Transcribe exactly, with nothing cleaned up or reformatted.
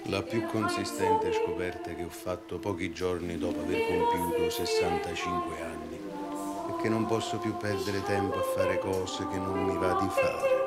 La più consistente scoperta che ho fatto pochi giorni dopo aver compiuto sessantacinque anni è che non posso più perdere tempo a fare cose che non mi va di fare.